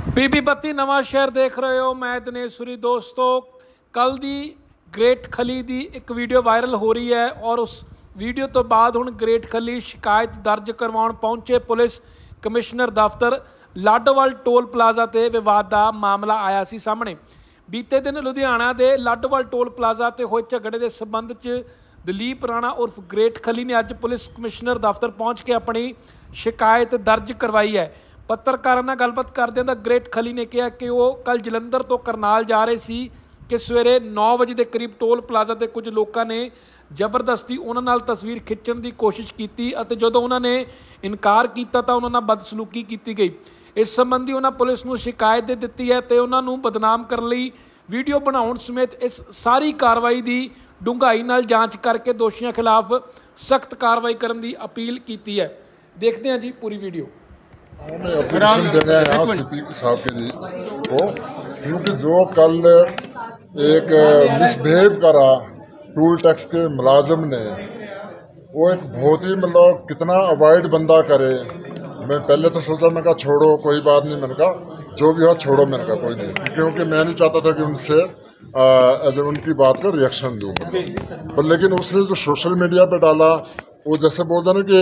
बीबी बत्ती नवा शहर देख रहे हो। मैं दिनेश्वरी। दोस्तों, कल दी ग्रेट खली दी एक वीडियो वायरल हो रही है और उस वीडियो तो बाद हुण ग्रेट खली शिकायत दर्ज करवाउण पहुंचे पुलिस कमिश्नर दफ्तर। लाडोवाल टोल प्लाजा ते विवाद का मामला आया सी सामने। बीते दिन लुधियाना के लाडोवाल टोल प्लाजा ते होए झगड़े के संबंध च दलीप राणा उर्फ ग्रेट खली ने अज पुलिस कमिश्नर दफ्तर पहुंच के अपनी शिकायत दर्ज करवाई है। पत्रकारों नाल गलबात करदे ग्रेट खली ने कहा कि वो कल जलंधर तो करनाल जा रहे सी कि सवेरे 9 बजे के करीब टोल प्लाजा ते कुछ लोगों ने जबरदस्ती उन्हां नाल तस्वीर खिंचण की कोशिश की और जदों उन्होंने इनकार किया तो उन्हां नाल बदसलूकी की गई। इस संबंधी उन्होंने पुलिस को शिकायत दे दी है तो उन्होंने बदनाम करने लई वीडियो बनाउण समेत इस सारी कार्रवाई की डूंघाई नाल जांच करके दोषियों खिलाफ सख्त कार्रवाई करने की अपील की है। देखते हैं जी पूरी वीडियो। अप्लीकेशन देने हैं यहाँ सीपी साहब के जी को, क्योंकि जो कल एक मिसबिहेव करा टूल टैक्स के मुलाजिम ने, वो एक बहुत ही मतलब कितना अवॉइड बंदा करे। मैं पहले तो सोचा, मैं कहा छोड़ो कोई बात नहीं, मैंने कहा जो भी हो छोड़ो, मैंने कहा कोई नहीं, क्योंकि मैं नहीं चाहता था कि उनसे उनकी बात का रिएक्शन दूँ। पर लेकिन उसने जो सोशल मीडिया पे डाला, वो जैसे बोलता ना कि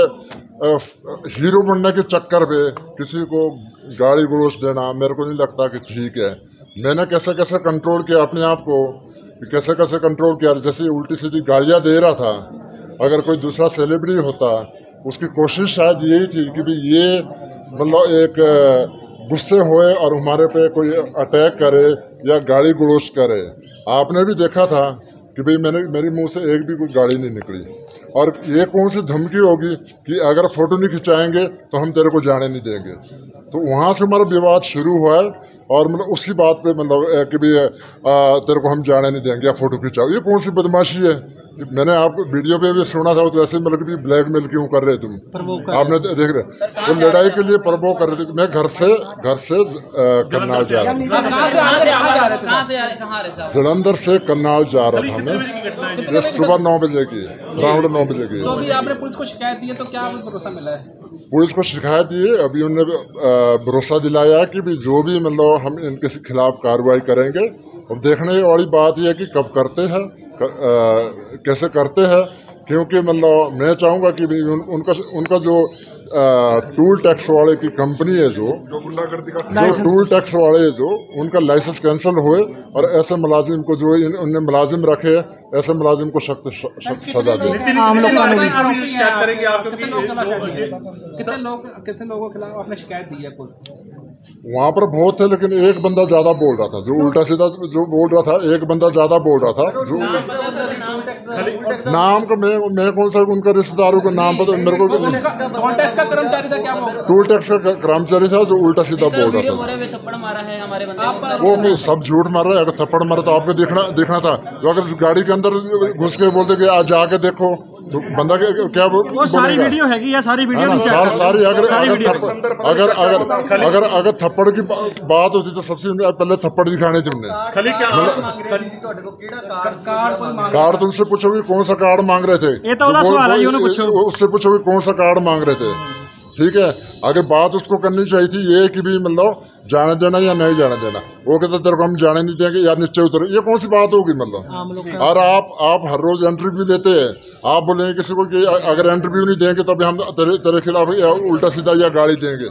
एक हीरो बनने के चक्कर पे किसी को गाली गलौज देना, मेरे को नहीं लगता कि ठीक है। मैंने कैसे कैसे कंट्रोल किया अपने आप को, कैसे कैसे कंट्रोल किया। जैसे उल्टी सीधी गालियाँ दे रहा था, अगर कोई दूसरा सेलिब्रिटी होता उसकी कोशिश शायद यही थी कि भाई ये मतलब एक गुस्से होए और हमारे पे कोई अटैक करे या गाली गलौज करे। आपने भी देखा था कि भाई मेरी मुंह से एक भी कोई गाड़ी नहीं निकली। और ये कौन सी धमकी होगी कि अगर फोटो नहीं खिंचाएंगे तो हम तेरे को जाने नहीं देंगे। तो वहाँ से हमारा विवाद शुरू हुआ है और मतलब उसी बात पे मतलब कि भाई तेरे को हम जाने नहीं देंगे या फोटो खिंचाओ। ये कौन सी बदमाशी है? मैंने आपको वीडियो पे भी सुना था, तो वैसे मतलब कि ब्लैकमेल क्यों कर रहे तुम, आपने देख रहे तो लड़ाई के लिए प्रवोक कर रहे थे। मैं घर से करनाल जा रहा था, जलंधर से करनाल जा रहा था मैं। ये सुबह 9 बजे की, अराउंड 9 बजे की। तो अभी आपने पुलिस को शिकायत दी है, तो क्या भरोसा मिला है? पुलिस को शिकायत दी है, अभी उन्होंने भरोसा दिलाया कि भी जो भी मतलब हम इनके खिलाफ कार्रवाई करेंगे। और देखने वाली बात यह है कि कब करते हैं, कैसे करते हैं, क्योंकि मतलब मैं चाहूँगा कि भी उनका जो टूल टैक्स वाले की कंपनी है, जो टूल टैक्स वाले जो उनका लाइसेंस कैंसिल हुए और ऐसे मुलाजिम को जो उनने मुलाजिम रखे, ऐसे मुलाजिम को सख्त सजा दे। कितने लोगों के खिलाफ आपने शिकायत दी है? वहाँ पर बहुत थे, लेकिन एक बंदा ज्यादा बोल रहा था, जो उल्टा सीधा जो बोल रहा था, एक बंदा ज्यादा बोल रहा था। जो नाम का मैं कौन सा उनका रिश्तेदारों का नाम पता मेरे को। टूल टैक्स का कर्मचारी था क्या? टूल टैक्स का कर्मचारी था जो उल्टा सीधा बोल रहा था। थप्पड़ मारा है हमारे बंदे वो सब झूठ मार रहे हैं। अगर थप्पड़ मारा तो आपको देखना था। जो अगर गाड़ी के अंदर घुस के बोलते कि आज जाके देखो, तो बंदा क्या वो सारी वीडियो है कि सारी वीडियो सारी अगर थप्पड़ की बात होती तो सबसे पहले थप्पड़ दिखाने थे उन्हें। कार्ड तुमसे पूछोगे कौन सा कार्ड मांग रहे थे, उससे पूछोगे कौन सा कार्ड मांग रहे थे। ठीक है, आगे बात उसको करनी चाहिए थी ये कि भी मतलब जाने देना या नहीं जाने देना। वो कहते तेरे को हम जाने नहीं देंगे या नीचे उतरे, ये कौन सी बात होगी मतलब। और आप हर रोज इंटरव्यू लेते हैं, आप बोलेंगे किसी को कि अगर इंटरव्यू नहीं देंगे तब हम तेरे खिलाफ उल्टा सीधा या गाड़ी देंगे।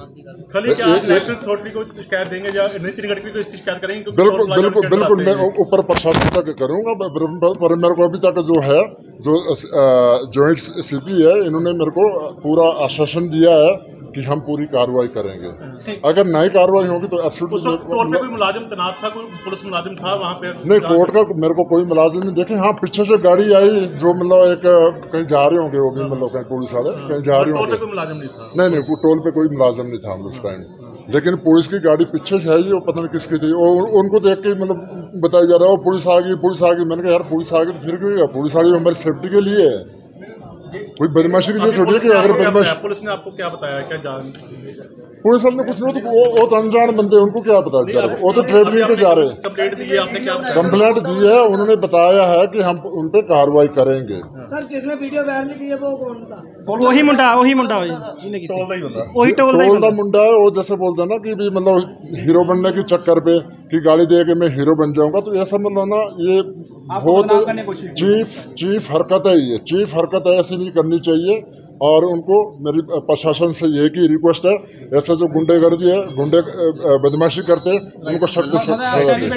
बिल्कुल मैं ऊपर प्रशासन तक करूँगा, पर मेरे को अभी तक जो है जो जॉइंट सीपी है, इन्होंने मेरे को पूरा आश्वासन दिया है कि हम पूरी कार्रवाई करेंगे। अगर नई कार्रवाई होगी तो कोई मुलाजिम तैनात था, कोई पुलिस मुलाजिम था वहाँ पे? नहीं, कोर्ट का मेरे को कोई मुलाजिम नहीं देखे। हाँ, पीछे से गाड़ी आई जो मतलब एक कहीं जा रहे होंगे, वो भी मतलब कहीं पुलिस वाले कहीं जा रहे होंगे। नहीं, टोल पे कोई मुलाजिम नहीं था उस टाइम, लेकिन पुलिस की गाड़ी पीछे से आई, वो पता नहीं किसकी थी। उनको देख के मतलब बताया जा रहा है वो पुलिस आ गई। मैंने कहा यार पुलिस आ गई तो फिर क्यों? पुलिस आ गई हमारी सेफ्टी के लिए है। कोई बदमाशी के लिए थोड़ी है कि अगर बदमाशी। पुलिस ने आपको क्या बताया, क्या जान? पुलिस ने कुछ नहीं, तो वो तो अनजान बंदे, उनको क्या पता, वो तो ट्रेवलिंग पे जा रहे हैं। कंप्लेंट दी है आपने, क्या कंप्लेंट दी है, उन्होंने बताया है कि हम उन पे कार्रवाई करेंगे। सर जिसने वीडियो वायरल की है वो कौन था? वही मुंडा टोल दा मुंडा है वो, जैसे बोलते हैं ना कि भी मतलब हीरो बनने के चक्कर पे कि गाड़ी दे के मैं हीरो बन जाऊंगा, तो ऐसा मतलब ना ये बहुत चीफ हरकत है, ये चीफ हरकत है, ऐसी नहीं करनी चाहिए। और उनको मेरी प्रशासन से ये की रिक्वेस्ट है, ऐसे जो गुंडेगर्दी है, गुंडे बदमाशी करते हैं, उनको सख्त सजा दें।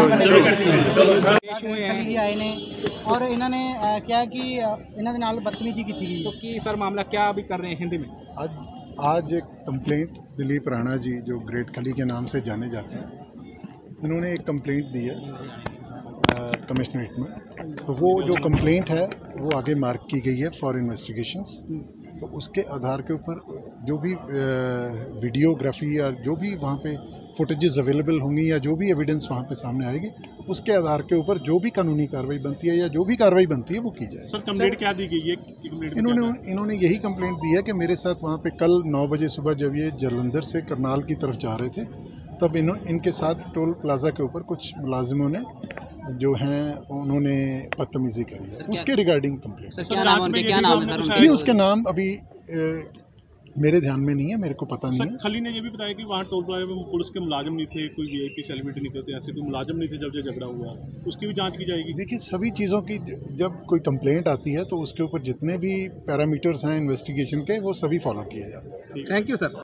आए ने और इन्होंने क्या कि इन्होंने नाल बदतमीजी की थी। तो की सर मामला क्या अभी कर रहे हैं हिंदी में? आज एक कंप्लेंट दिलीप राणा जी जो ग्रेट खली के नाम से जाने जाते हैं, इन्होंने एक कंप्लेंट दी है कमिश्नरेट में। तो वो जो कंप्लेंट है वो आगे मार्क की गई है फॉर इन्वेस्टिगेशंस। तो उसके आधार के ऊपर जो भी वीडियोग्राफी या जो भी वहाँ पे फुटेजेस अवेलेबल होंगी या जो भी एविडेंस वहाँ पे सामने आएगी, उसके आधार के ऊपर जो भी कानूनी कार्रवाई बनती है या जो भी कार्रवाई बनती है वो की जाए। सर कंप्लेंट क्या दी गई है? इन्होंने यही कंप्लेंट दी है कि मेरे साथ वहाँ पे कल 9 बजे सुबह जब ये जालंधर से करनाल की तरफ जा रहे थे, तब इनके साथ टोल प्लाजा के ऊपर कुछ मुलाजिमों ने जो हैं उन्होंने बदतमीजी करी है, उसके रिगार्डिंग कंप्लेंट। क्या नाम है उनके? क्या नाम है सर उनके? नहीं, उसके नाम अभी मेरे ध्यान में नहीं है, मेरे को पता नहीं है। खली ने ये भी बताया कि वहाँ टोल प्लाजा में पुलिस के मुलाजिम नहीं थे, कोई वीआईपी सेलिब्रिटी नहीं थे, ऐसे कोई मुलाजिम नहीं थे जब ये झगड़ा हुआ, उसकी भी जांच की जाएगी। देखिए, सभी चीज़ों की जब कोई कंप्लेंट आती है तो उसके ऊपर जितने भी पैरामीटर्स हैं इन्वेस्टिगेशन के, वो सभी फॉलो किए जाते हैं। Thank you sir.